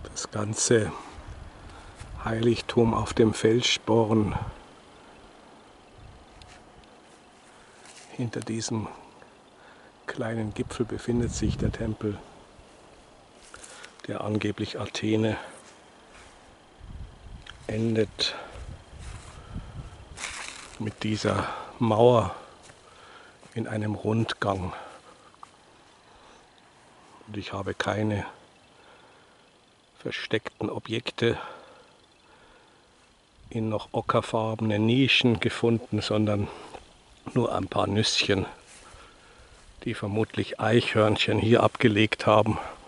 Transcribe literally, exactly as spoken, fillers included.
Das ganze Heiligtum auf dem Felssporn. Hinter diesem kleinen Gipfel befindet sich der Tempel, der angeblich Athene endet mit dieser Mauer in einem Rundgang. Und ich habe keine versteckten Objekte in noch ockerfarbenen Nischen gefunden, sondern nur ein paar Nüsschen, die vermutlich Eichhörnchen hier abgelegt haben.